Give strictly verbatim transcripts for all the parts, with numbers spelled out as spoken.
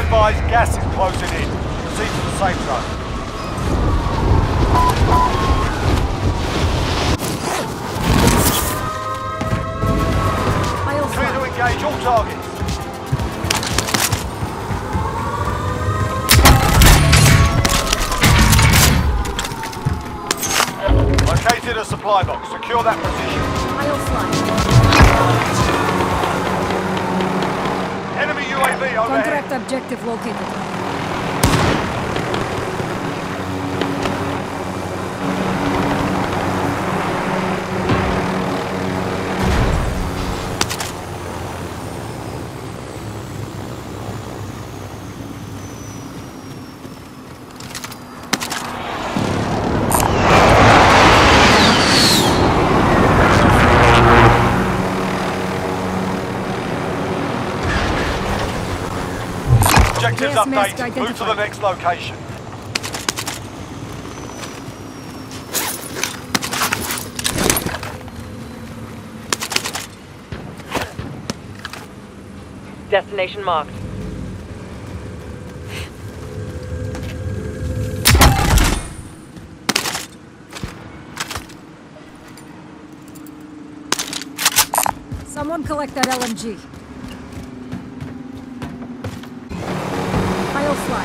advised, gas is closing in. Proceed to the safe zone. Clear to engage all targets. Located a supply box. Secure that position. I'll fly. Enemy U A V overhead. Contract objective located. Objectives Gas mask updated. Move to the identified. next location. Destination marked. Someone collect that L M G. I'll fly.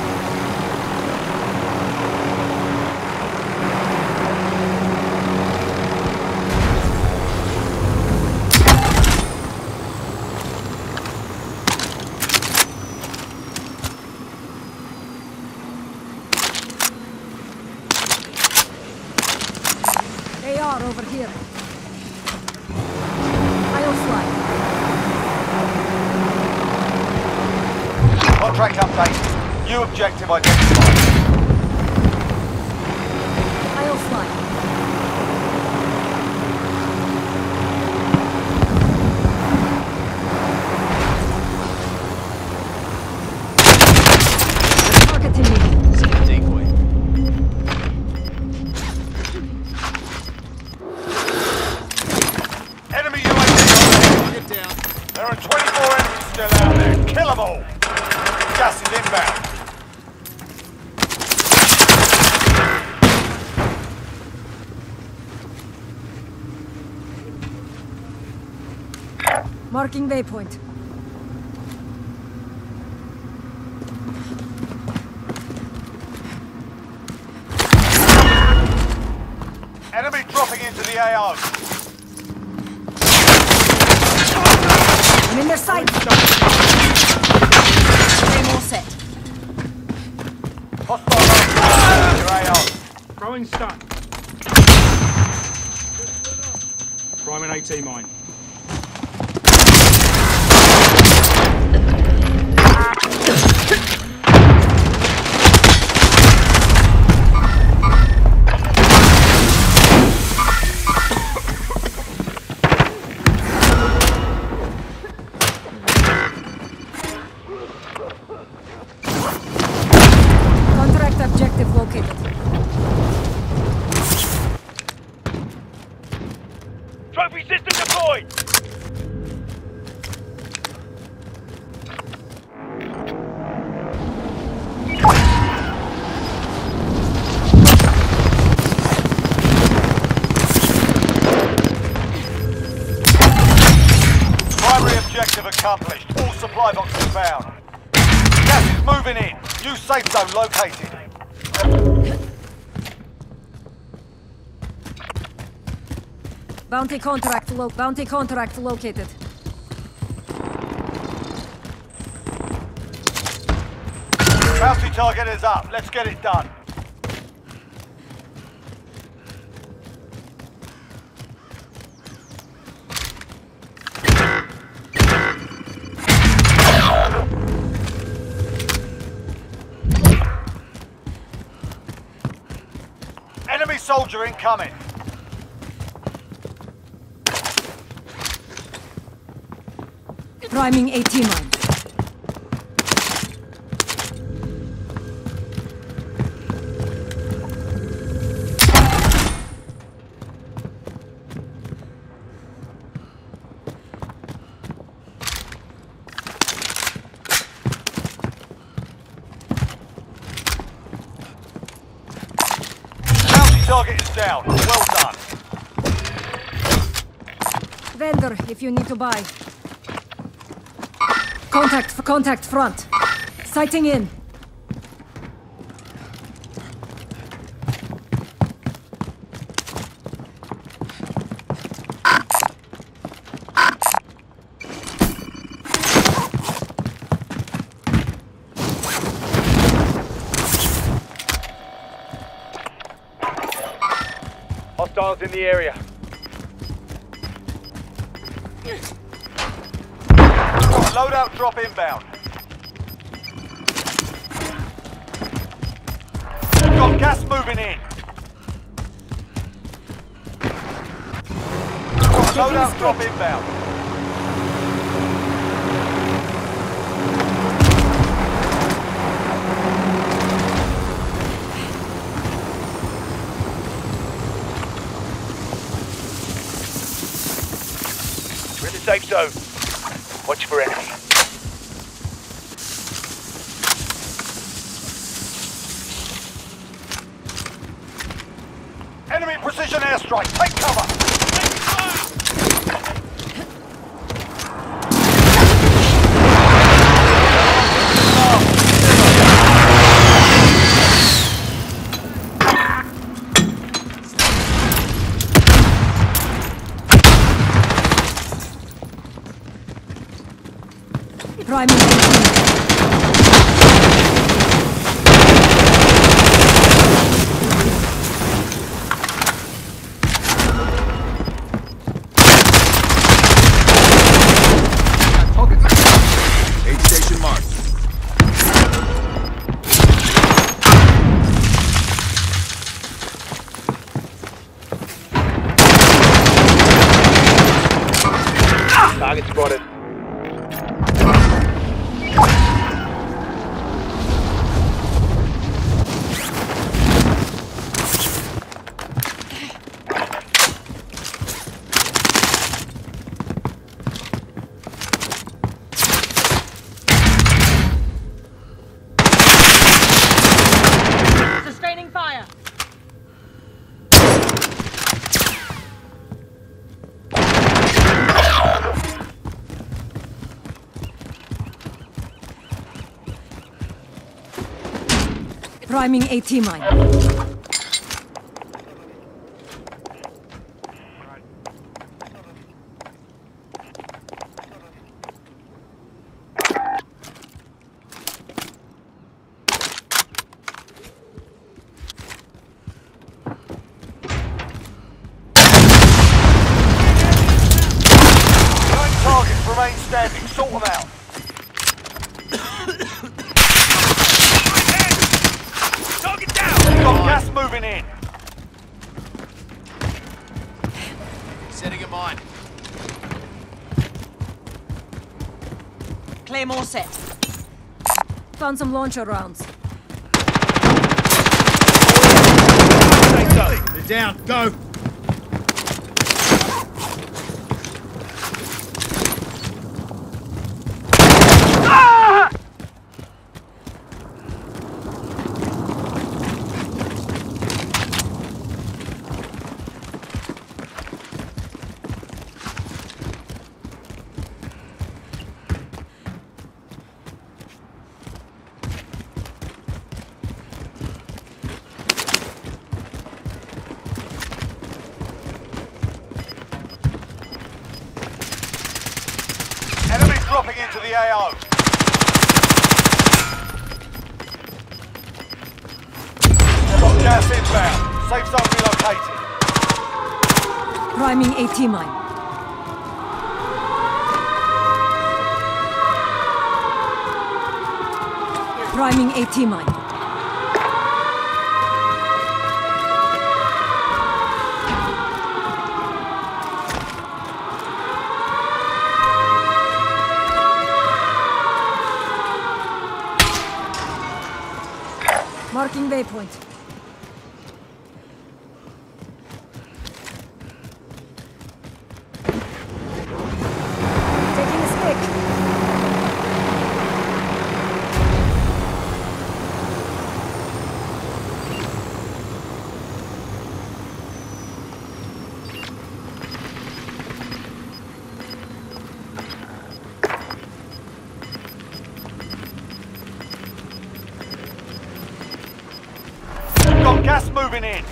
A R over here. I'll fly. Contract updated. New objective identified. I'll fly. Targeting me. Set a decoy. Enemy U A V overhead. Get down. There are twenty-four enemies still out there. Kill them all. Gas is inbound. Marking waypoint. Enemy dropping into the A O. I'm in their sight. Frame all set. Hostile your A O. Throwing stun. Priming AT mine. Contract objective located. Trophy system deployed. Primary objective accomplished. All supply boxes found. Gas is moving in. New safe zone located. Bounty contract lo bounty contract located. Bounty target is up. Let's get it done. Enemy soldier incoming. Priming AT mine. target is down. Well done. Vendor, if you need to buy. Contact, contact front. Sighting in. Hostiles in the area. Loadout drop inbound. Got gas moving in. Loadout drop inbound. We're in the safe zone. Watch for enemy. Enemy precision airstrike. Take cover. Priming Aid station marked. Target spotted. Sustaining fire. priming AT mine. Nine targets remain standing. Sort them out. Target down! Got gas moving in. Setting a mine. Claymore set. Found some launcher rounds. They're down. Go. Enemy dropping into the A O. They've got gas inbound. Safe zone relocated. Priming AT mine. Priming AT mine. Marking waypoint. Taking a stick. Gas moving in.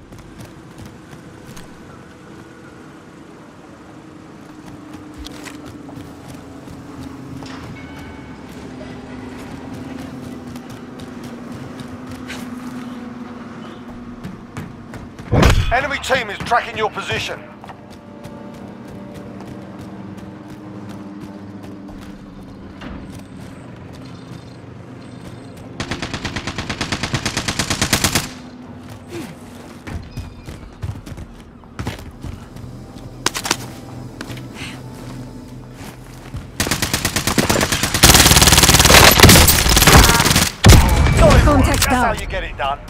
Enemy team is tracking your position. Contact That's down. how you get it done.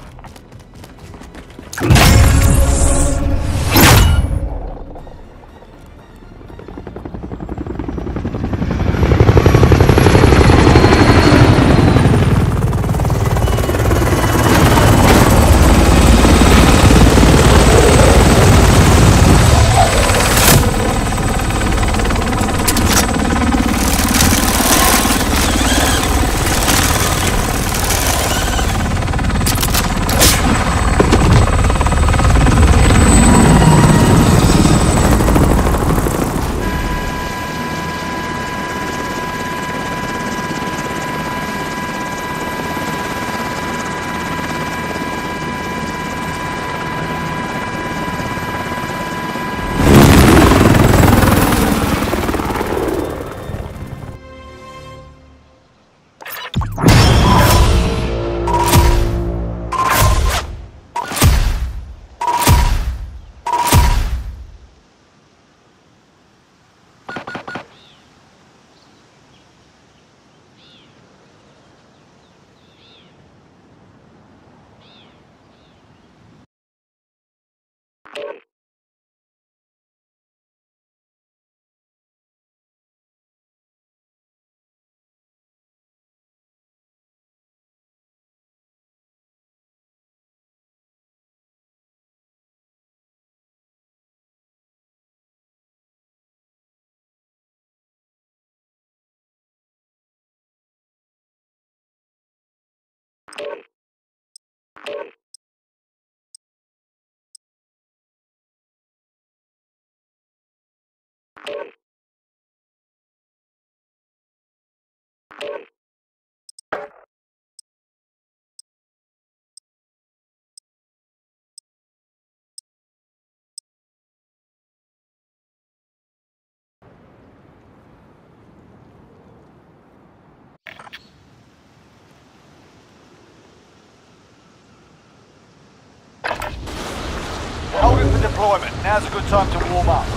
Hold it for deployment. Now's a good time to warm up.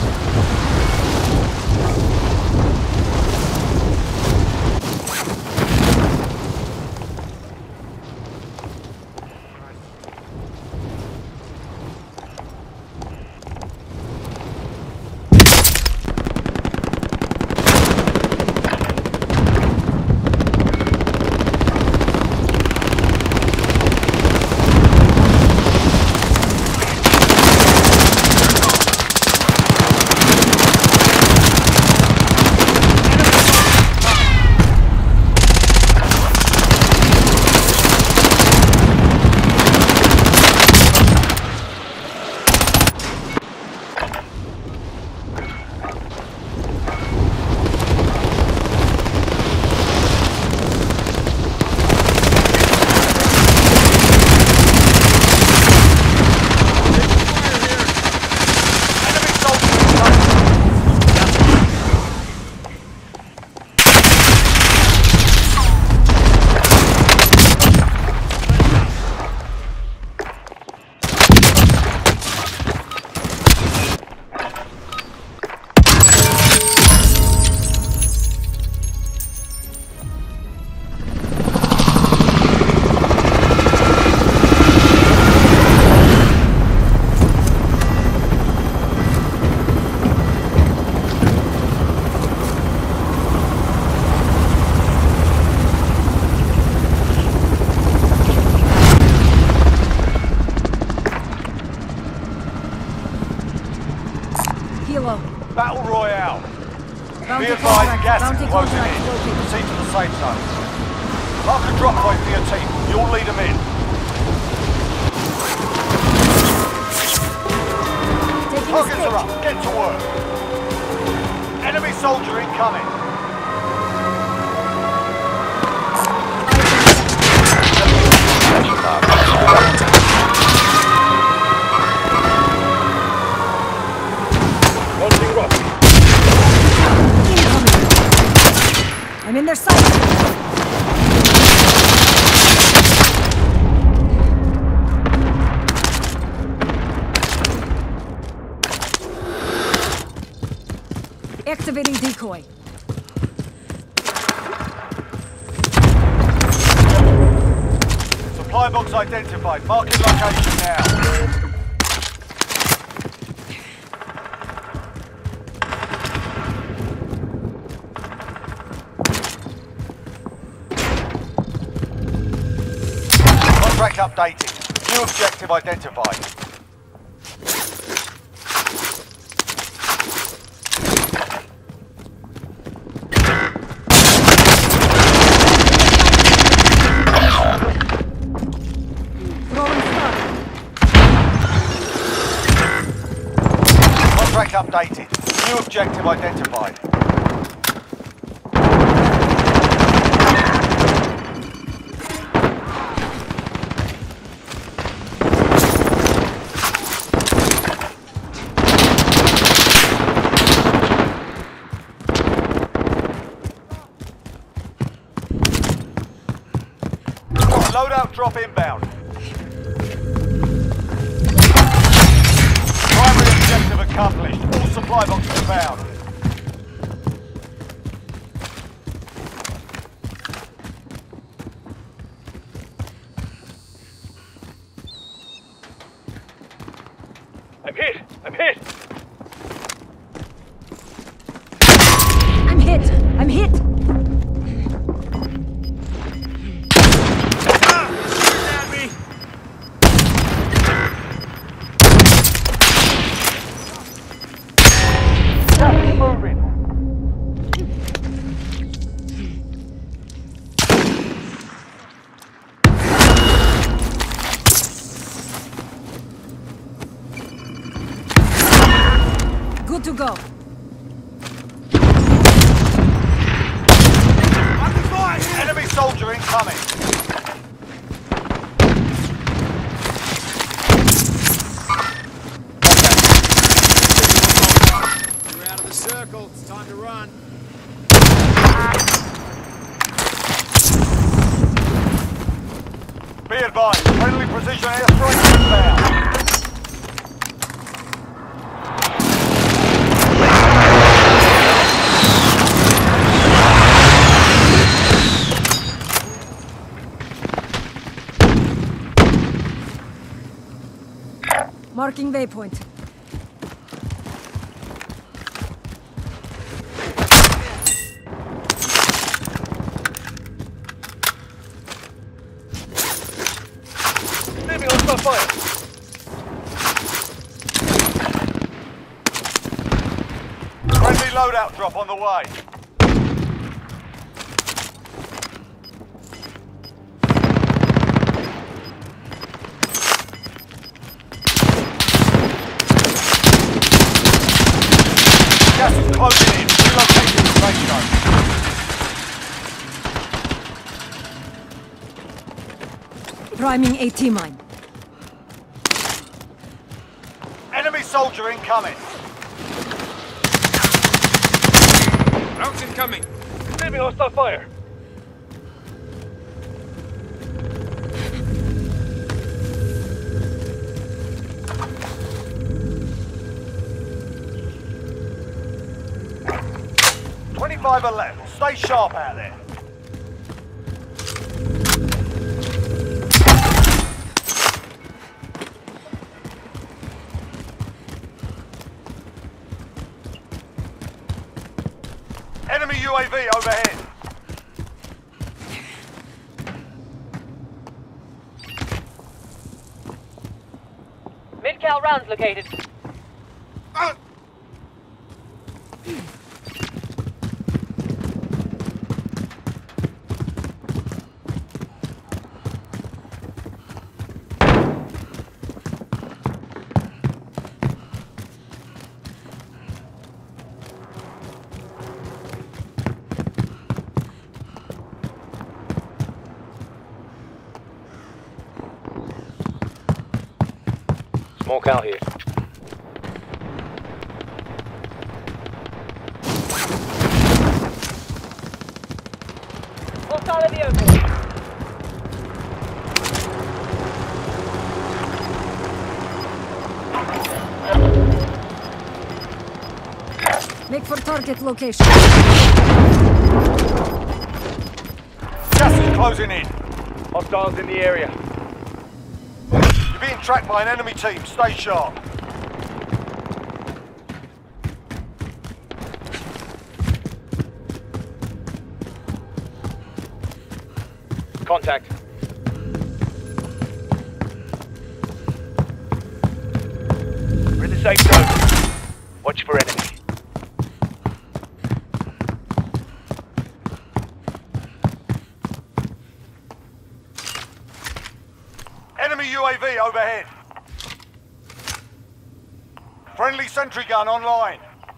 Kilo. Battle Royale. Bounty Be advised, contract. gas Bounty is closing contract in. located. Proceed to the safe zone. Mark a drop point for your team. You'll lead them in. Gear up. Get to work. Enemy soldier incoming. Launching rock. Incoming. I'm in their sight. Activating decoy. Supply box identified. Marking location now. Contract updated. New objective identified. Contract updated. New objective identified. Loadout drop inbound. Primary objective accomplished. All supply boxes found. I'm hit. I'm hit. I'm hit. I'm hit. Good to go. Under fire! Enemy soldier incoming. You're out of the circle. It's time to run. Be advised. Friendly precision airstrike inbound. Marking waypoint. Leaving hostile fire. Friendly loadout drop on the way. Gas is closing in. Relocating the safe zone. Priming AT mine. Enemy soldier incoming. Rounds incoming. Leaving hostile fire. twenty-five are left. Stay sharp out there. Enemy U A V overhead. Mid-cal rounds located. Ah! Smoke out here. Hostile in the open. Make for target location. Gas is closing in. Hostiles in the area. You're being tracked by an enemy team. Stay sharp. Contact. We're in the safe zone. Watch for enemy. Enemy U A V overhead. Friendly sentry gun online.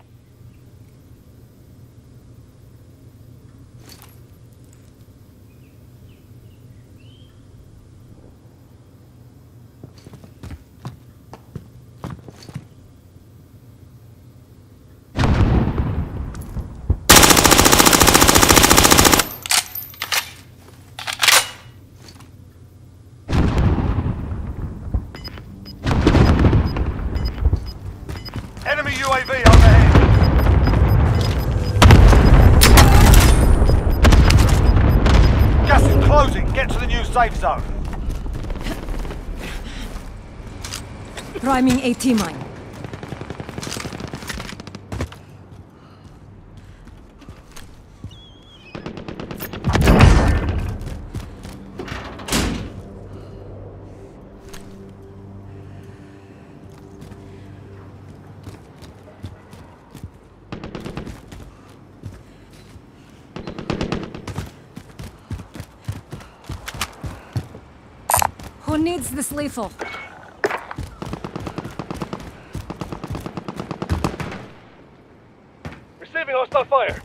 Enemy U A V overhead. Gas is closing. Get to the new safe zone. Priming AT mine. Who needs this lethal? Receiving hostile fire.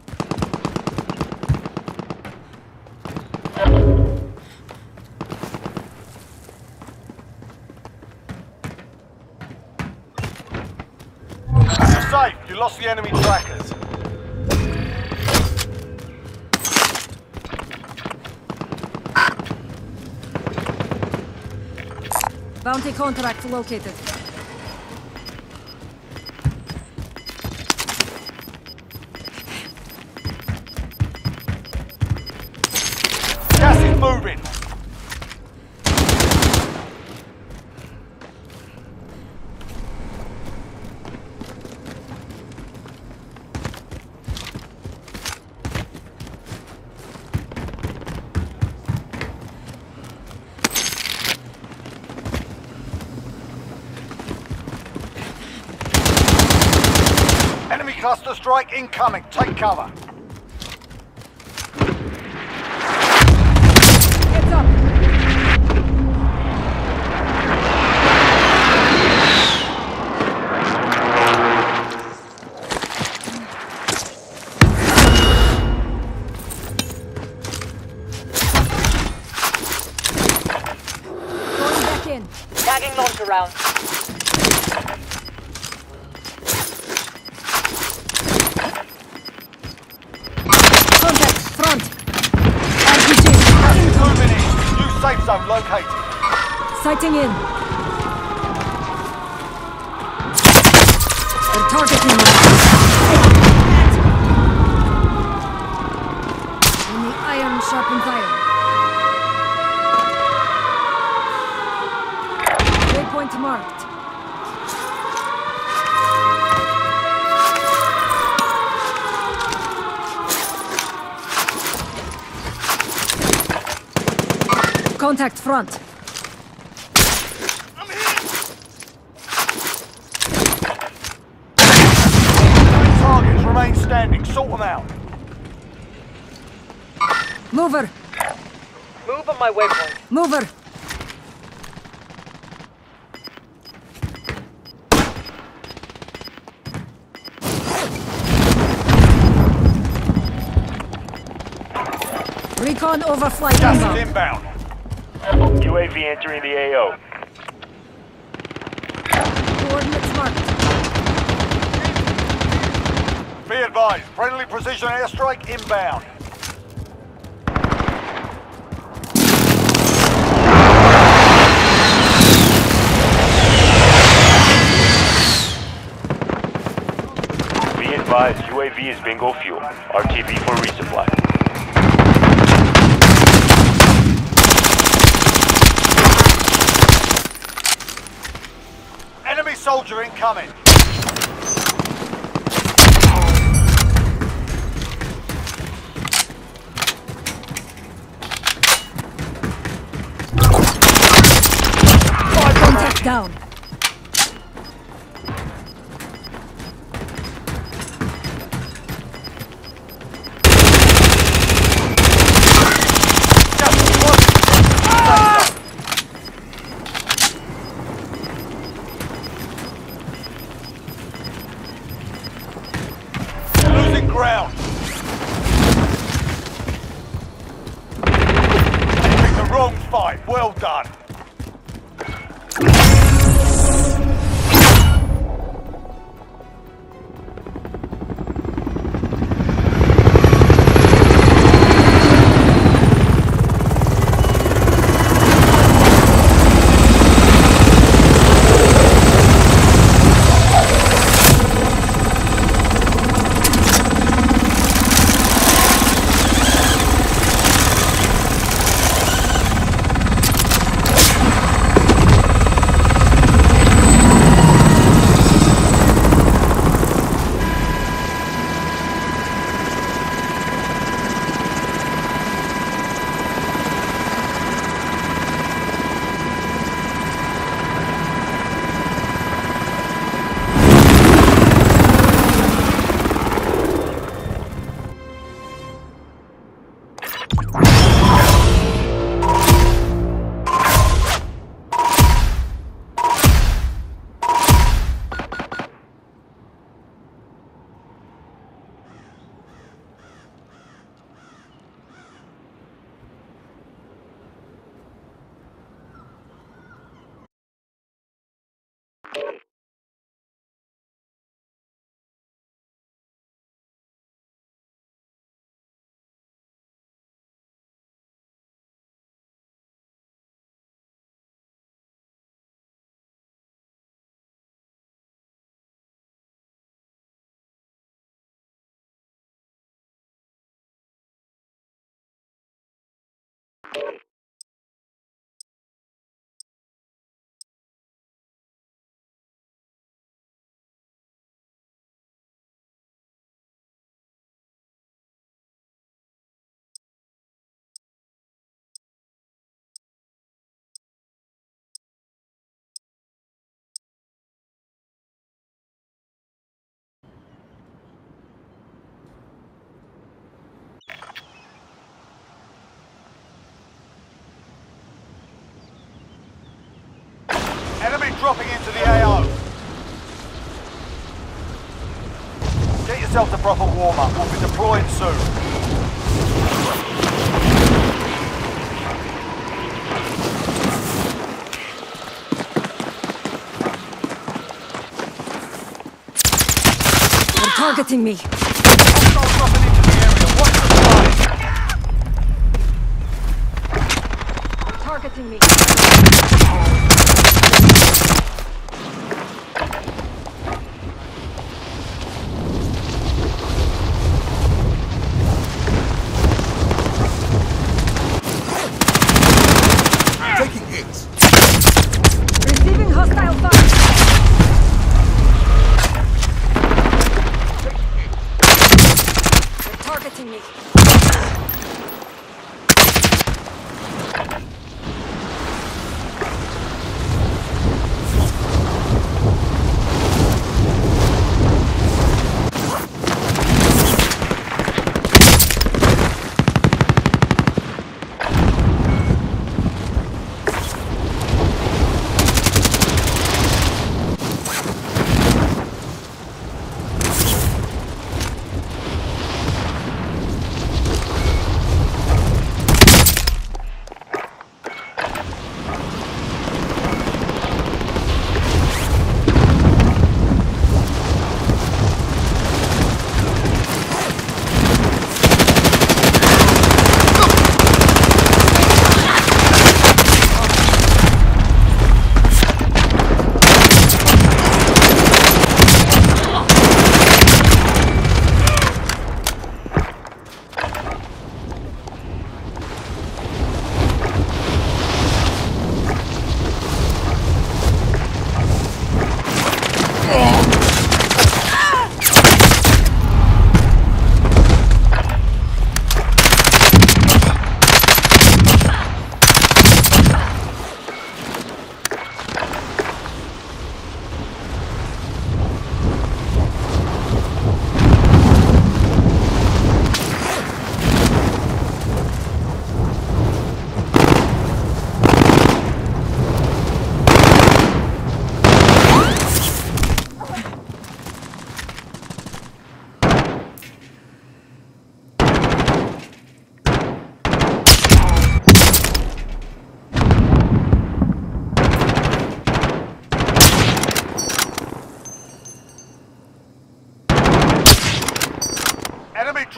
You're safe. You lost the enemy trackers. Bounty contract located. Gas is moving. Enemy cluster strike incoming. Take cover. Heads up! Going back in. Tagging launcher round. Contact, front! R P G, incoming! Moving in. New safe zone located. Sighting in. They're targeting me. When the iron sharpens iron. Waypoint marked. Contact front. Targets remain standing. Sort them out. Mover. Move on my waypoint. Mover. Recon overflight Gas inbound. is inbound. U A V entering the A O. Coordinates marked. Be advised, friendly precision airstrike inbound. Be advised, U A V is bingo fuel. R T B for resupply. Enemy soldier incoming. Contact down. Losing ground. They picked the wrong fight. Well done. Enemy dropping into the A O. Get yourself a proper warm-up. We'll be deploying soon. They're targeting me. Hostiles dropping into the area. Watch the skies. Targeting me. Taking hits. Receiving hostile fire. They're targeting me.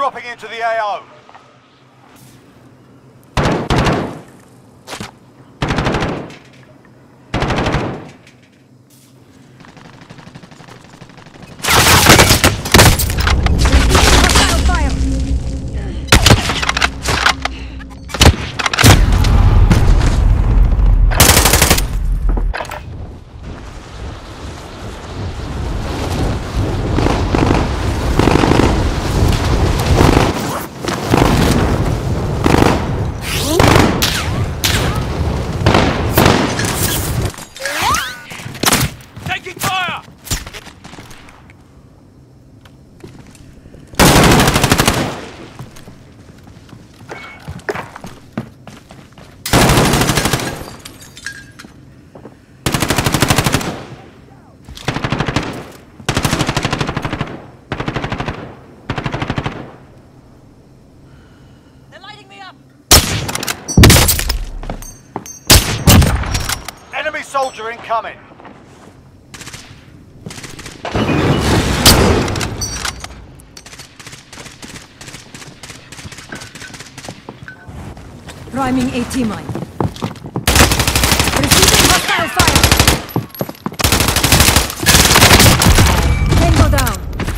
dropping into the A O. Hostile fire! Taking fire! They're lighting me up! Enemy soldier incoming. Priming AT mine. Receiving hostile fire! Tango down!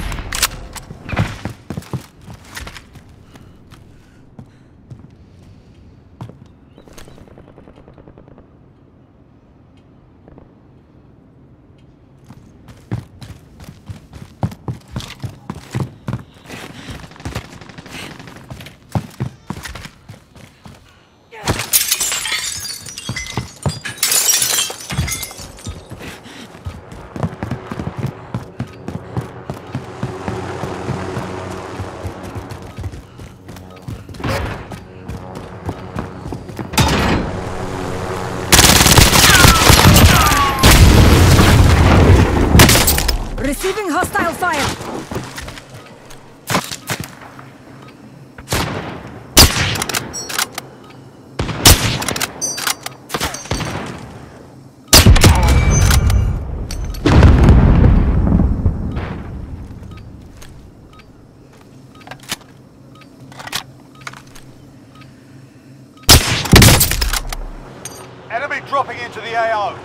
Receiving hostile fire! Enemy dropping into the A O.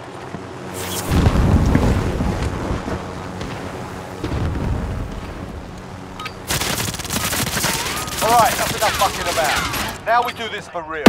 Alright, that's enough fucking about. Now we do this for real.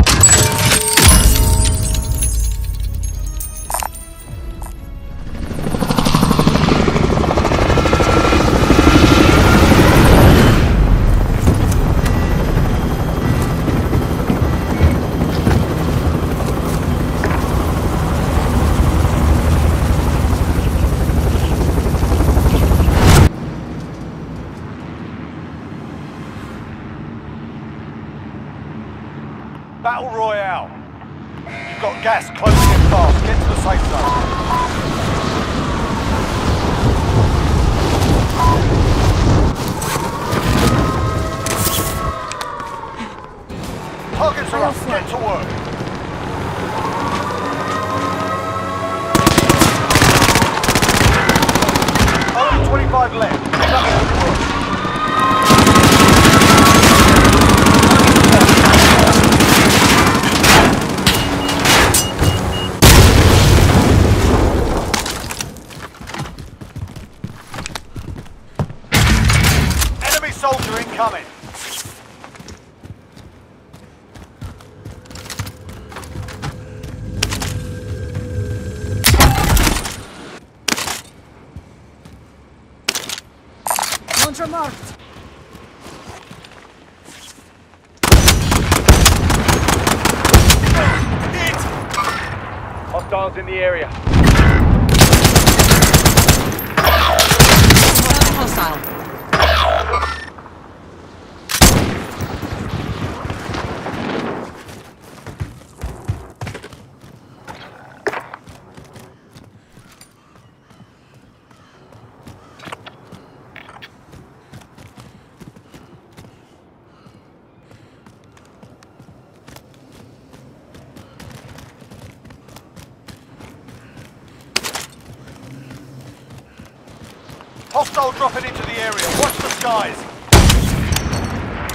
Battle Royale. You've got gas closing in fast. Get to the safe zone. Targets are up. Get to work. Only twenty-five left. Nothing to work. Soldier incoming. Launcher marked. Hit! Hostiles in the area. Hostile. Hostile dropping into the area. Watch the skies.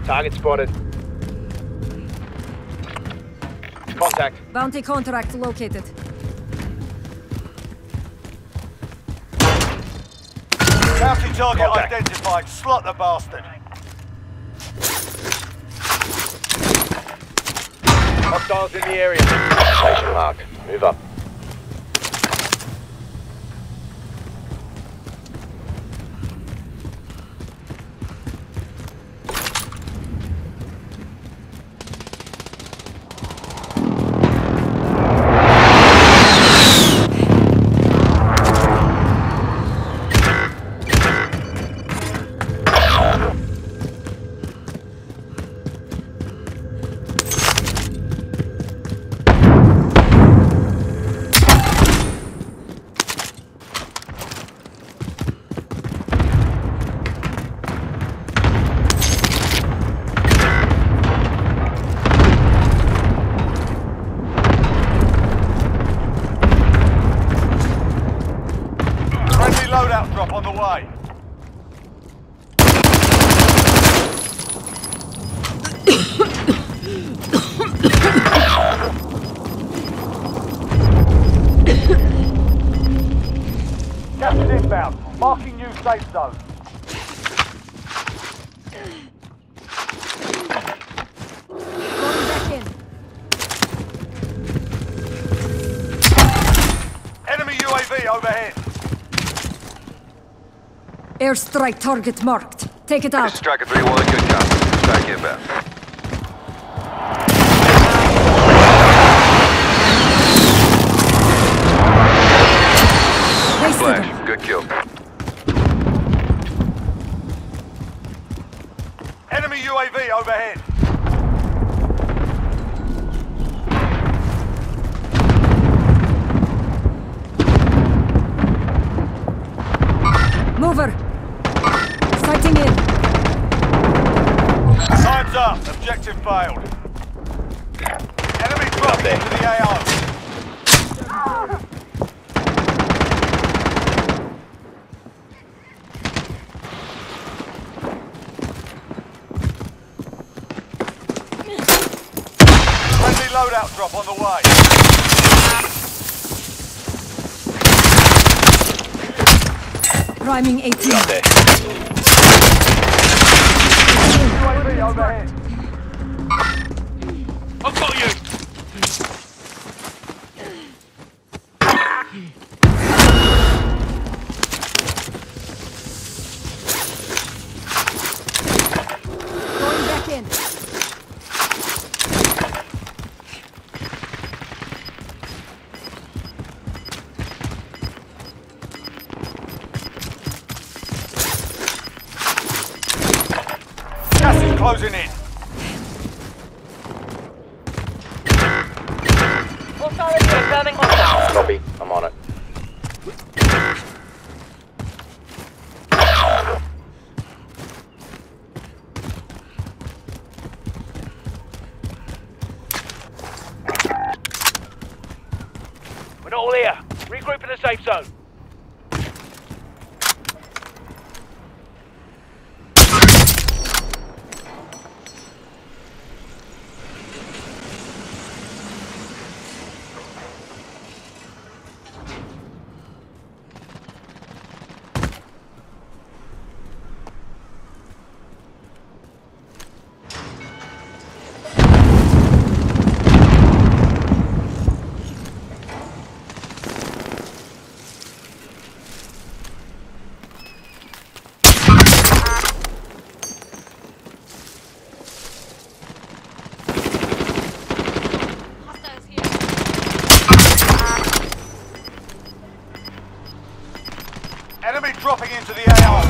Target spotted. Contact. Bounty contract located. Bounty target Contact. identified. Slot the bastard. Hostiles in the area. Location marked. Move up. Friendly loadout drop on the way. Gas is inbound. Marking new safe zone. Going back in. Enemy U A V overhead. Airstrike target marked. Take it out. Striker three one, good copy. Strike inbound. Wasted them. Flash, good kill. Enemy U A V overhead. Mover. Sighting in. Time's up. Objective failed. Enemy dropped into the A O. Friendly loadout drop on the way. Priming eighteen. There. U A V overhead. I've got you. Going back in. Gas is closing in. Hostile confirming hostile. Copy. I'm on it. We're not all here. Regroup in the safe zone. Enemy dropping into the A O.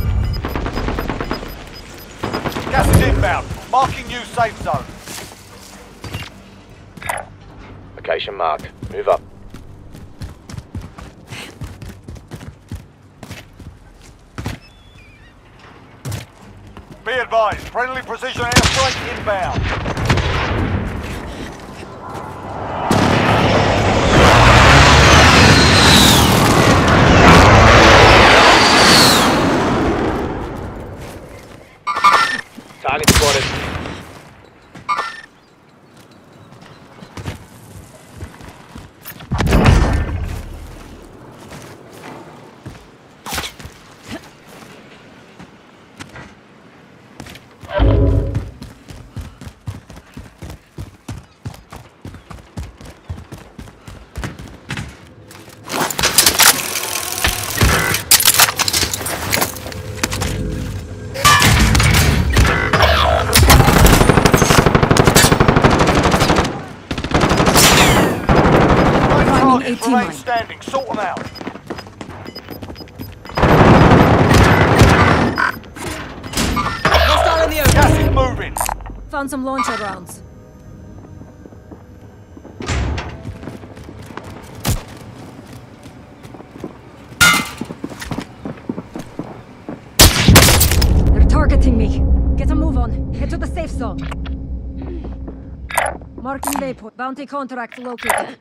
Gas is inbound. Marking new safe zone. Location marked. Move up. Be advised, friendly precision airstrike inbound. Target spotted. eighteen Remain mine. standing. Sort them out. Hostile in the open. Gas is moving. Found some launcher rounds. They're targeting me. Get a move on. Head to the safe zone. Marking waypoint. Bounty contract located.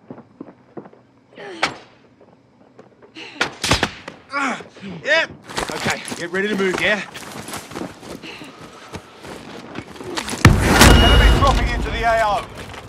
Yep. Okay, get ready to move, yeah? Enemy dropping into the A O.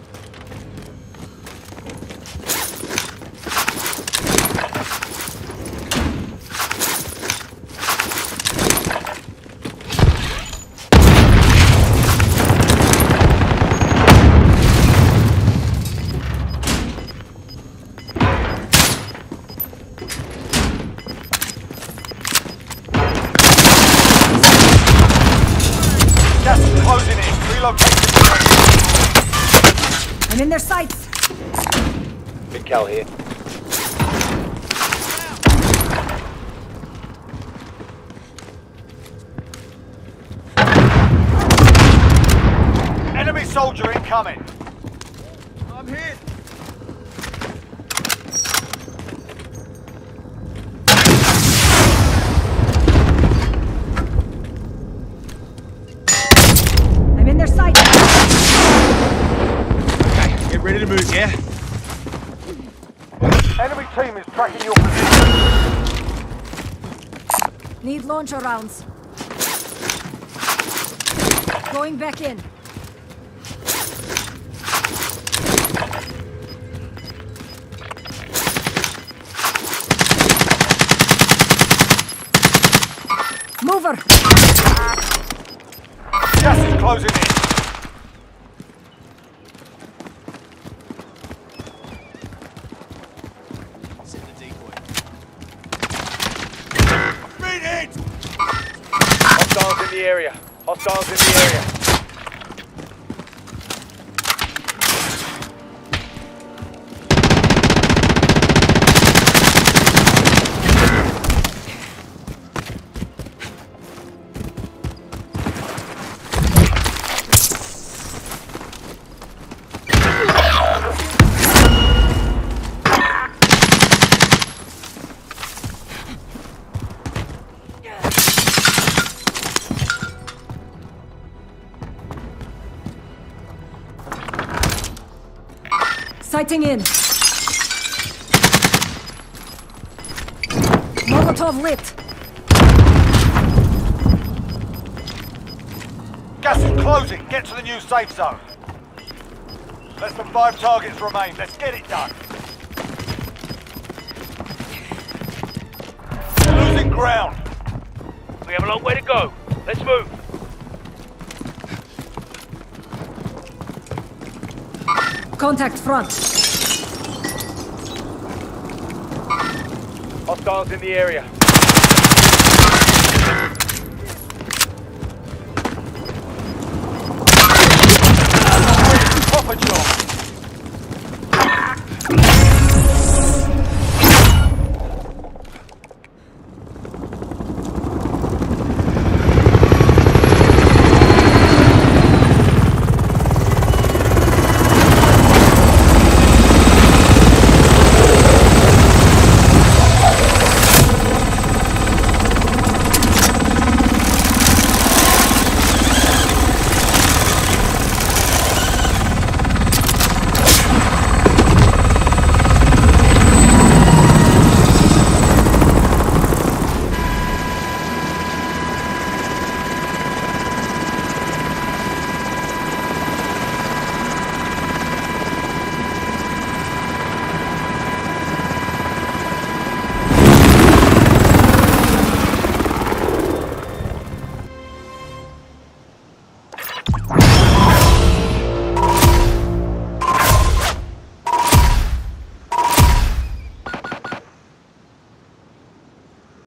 Gas is closing in. Relocating. I'm in their sights. Big Cal here. Enemy soldier incoming. I'm hit. I'm in their sights. Okay, get ready to move, yeah? Enemy team is tracking your position. Need launcher rounds. Going back in. Mover! Gas is closing in. Set the decoy. Beat it! Hostiles in the area. Hostiles in the area. Sighting in. Molotov lit. Gas is closing. Get to the new safe zone. Less than five targets remain. Let's get it done. Losing ground. We have a long way to go. Let's move. Contact front. Hostiles in the area.